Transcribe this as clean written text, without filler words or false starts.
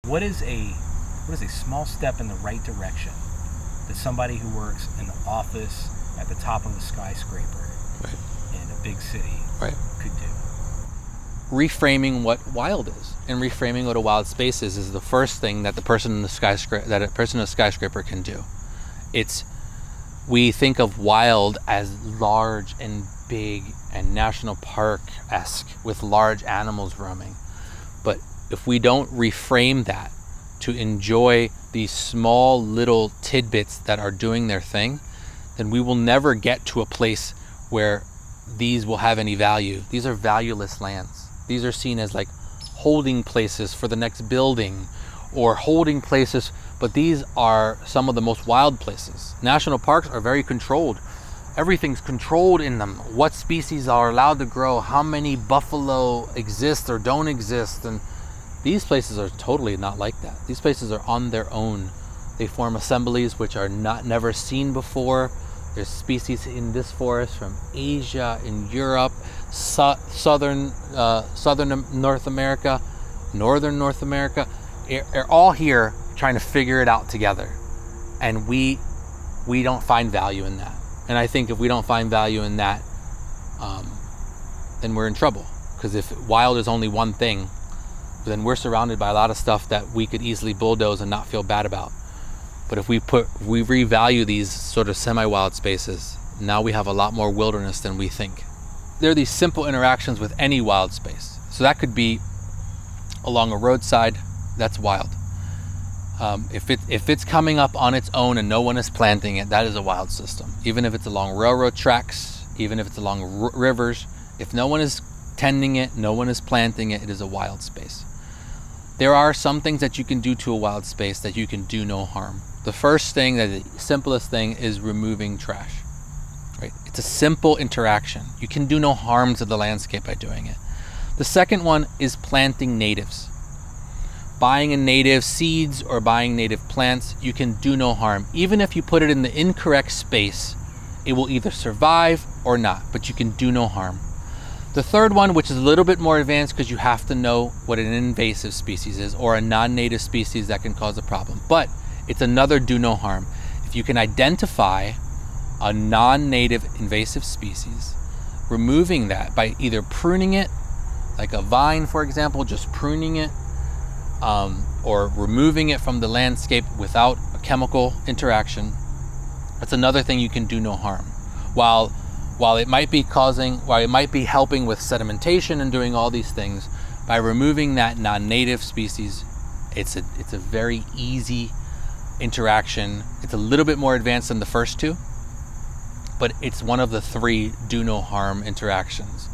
What is a small step in the right direction that somebody who works in the office at the top of a skyscraper in a big city could do? Reframing what wild is and reframing what a wild space is the first thing that a person in a skyscraper can do. We think of wild as large and big and national park-esque with large animals roaming. But if we don't reframe that to enjoy these small little tidbits that are doing their thing, then we will never get to a place where these will have any value. These are valueless lands. These are seen as like holding places for the next building or holding places, but these are some of the most wild places. National parks are very controlled. Everything's controlled in them. What species are allowed to grow, how many buffalo exist or don't exist, and these places are totally not like that. These places are on their own. They form assemblies which are never seen before. There's species in this forest from Asia and Europe, southern North America, northern North America. They're all here trying to figure it out together. And we don't find value in that. And I think if we don't find value in that, then we're in trouble. Because if wild is only one thing, then we're surrounded by a lot of stuff that we could easily bulldoze and not feel bad about. But if we revalue these sort of semi-wild spaces, now we have a lot more wilderness than we think. There are these simple interactions with any wild space. So that could be along a roadside, that's wild. If it's coming up on its own and no one is planting it, that is a wild system. Even if it's along railroad tracks, even if it's along rivers, if no one is tending it, no one is planting it, it is a wild space. There are some things that you can do to a wild space that you can do no harm. The first thing, the simplest thing, is removing trash. Right? It's a simple interaction. You can do no harm to the landscape by doing it. The second one is planting natives. Buying a native seeds or buying native plants, you can do no harm. Even if you put it in the incorrect space, it will either survive or not, but you can do no harm. The third one, which is a little bit more advanced because you have to know what an invasive species is or a non-native species that can cause a problem, but it's another do no harm. If you can identify a non-native invasive species, removing that by either pruning it, like a vine, for example, just pruning it, or removing it from the landscape without a chemical interaction, that's another thing you can do no harm. While it might be helping with sedimentation and doing all these things, by removing that non-native species, it's a very easy interaction. It's a little bit more advanced than the first two, but it's one of the 3 do no harm interactions.